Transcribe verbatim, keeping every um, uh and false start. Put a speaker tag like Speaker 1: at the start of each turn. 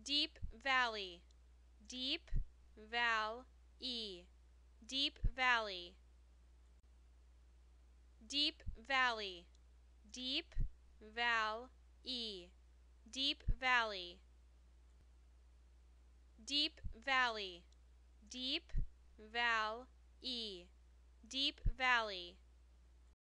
Speaker 1: Deep valley, deep val e, deep valley. Deep valley, deep val e, deep valley. Deep valley, deep val e, deep valley.